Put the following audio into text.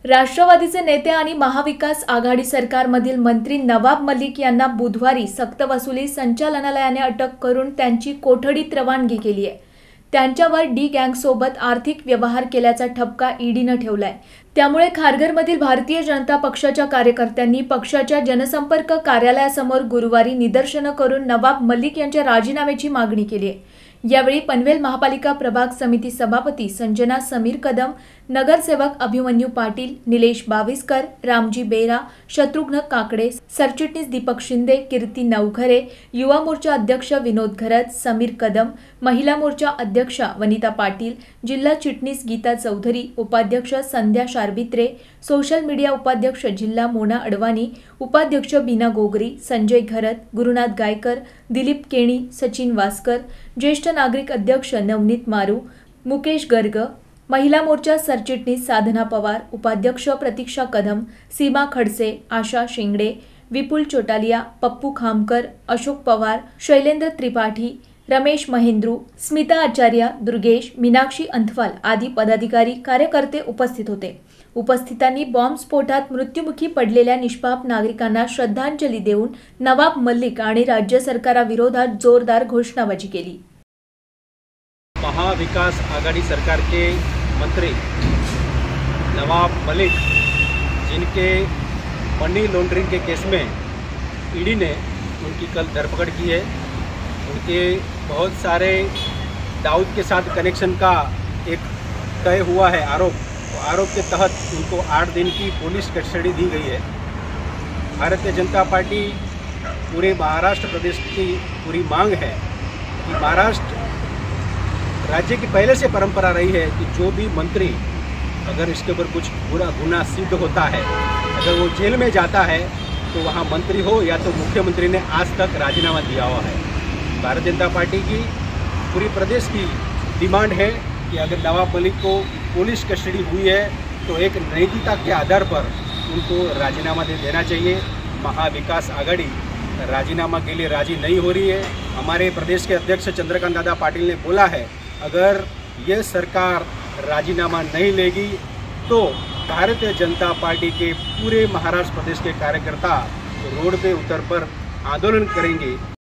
राष्ट्रवादीचे नेते आणि महाविकास आघाडी सरकारमधील मंत्री नवाब मलिक यांना बुधवारी सक्तवसुली संचालनालयाने अटक करून त्यांची कोठडीत रवानगी केली आहे। त्यांच्यावर डी गँगसोबत आर्थिक व्यवहार केल्याचा ठपका ईडीने ठेवलाय। त्यामुळे खारघरमधील भारतीय जनता पक्षाच्या कार्यकर्त्यांनी पक्षाच्या जनसंपर्क कार्यालयासमोर गुरुवारी निदर्शनं करून नवाब मलिक यांच्या राजीनाम्याची मागणी केली आहे। यावेळी पनवेल महापालिका प्रभाग समिती सभापती संजना समीर कदम, नगरसेवक अभिमन्यू पाटील, निलेश बाविस्कर, रामजी बेरा, शत्रुघ्न काकडे, सरचिटणीस दीपक शिंदे, कीर्ती नवघरे, युवा मोर्चा अध्यक्ष विनोद घरत, समीर कदम, महिला मोर्चा अध्यक्षा वनिता पाटील, जिल्हा चिटणीस गीता चौधरी, उपाध्यक्ष संध्या शारबित्रे, सोशल मीडिया उपाध्यक्ष जिल्हा मोना अडवाणी, उपाध्यक्ष बीना गोगरी, संजय घरत, गुरुनाथ गायकर, दिलीप केणी, सचिन वास्कर, ज्येष्ठ नागरिक अध्यक्ष नवनीत मारू, मुकेश गर्ग, महिला मोर्चा सरचिटणीस साधना पवार, उपाध्यक्ष प्रतीक्षा कदम, सीमा खडसे, आशा शेंगडे, विपुल चोटालिया, पप्पू खामकर, अशोक पवार, शैलेंद्र त्रिपाठी, रमेश महेंद्रू, स्मिता आचार्य, दुर्गेश, मीनाक्षी अंथवाल आदी पदाधिकारी कार्यकर्ते उपस्थित होते। उपस्थितांनी बॉम्बस्फोटात मृत्युमुखी पडलेल्या निष्पाप नागरिकांना श्रद्धांजली देऊन नवाब मलिक आणि राज्य सरकाराविरोधात जोरदार घोषणाबाजी केली। महाविकास आघाड़ी सरकार के मंत्री नवाब मलिक, जिनके मनी लॉन्ड्रिंग के केस में ईडी ने उनकी कल धरपकड़ की है। उनके बहुत सारे दाऊद के साथ कनेक्शन का एक तय हुआ है आरोप के तहत उनको 8 दिन की पुलिस कस्टडी दी गई है। भारतीय जनता पार्टी पूरे महाराष्ट्र प्रदेश की पूरी मांग है कि महाराष्ट्र राज्य की पहले से परंपरा रही है कि जो भी मंत्री अगर इसके ऊपर कुछ बुरा गुनाह सिद्ध होता है, अगर वो जेल में जाता है तो वहाँ मंत्री हो या तो मुख्यमंत्री ने आज तक राजीनामा दिया हुआ है। भारतीय जनता पार्टी की पूरी प्रदेश की डिमांड है कि अगर नवाब मलिक को पुलिस कस्टडी हुई है तो एक नैतिकता के आधार पर उनको राजीनामा दे देना चाहिए। महाविकास आघाड़ी राजीनामा के लिए राजी नहीं हो रही है। हमारे प्रदेश के अध्यक्ष चंद्रकांत दादा पाटिल ने बोला है, अगर ये सरकार राजीनामा नहीं लेगी तो भारतीय जनता पार्टी के पूरे महाराष्ट्र प्रदेश के कार्यकर्ता रोड पे उतर पर आंदोलन करेंगे।